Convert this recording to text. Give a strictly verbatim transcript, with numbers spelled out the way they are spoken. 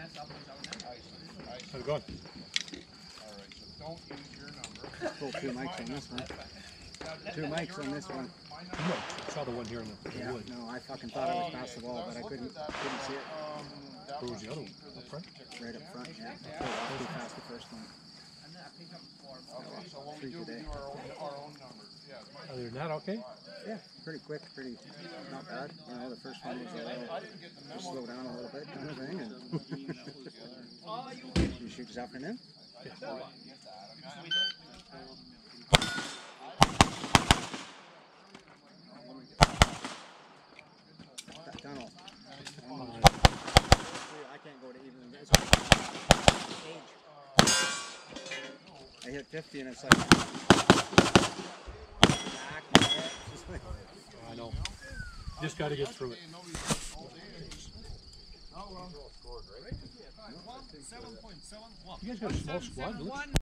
How's it going? Alright, so don't use your number. Pull two mics on this one. Two mics on this one. No, I saw the one here in the, in the Yeah, wood. no, I fucking thought I was past the wall, but I couldn't couldn't see it. Where was the other one? Up front? Right up front, yeah. I pulled off too fast the first one. Okay, so what we Three do, we today. do our own, our own numbers. Yeah. Other than that, okay? Yeah, pretty quick, pretty not bad. You know, the first one was a little, just slow down a little bit kind of thing. And you shoot this afternoon? Yeah. That tunnel. Uh, I can't go to even this age. I hit fifty and it's like, I know. Just got to get through it. You guys got a small squad, look.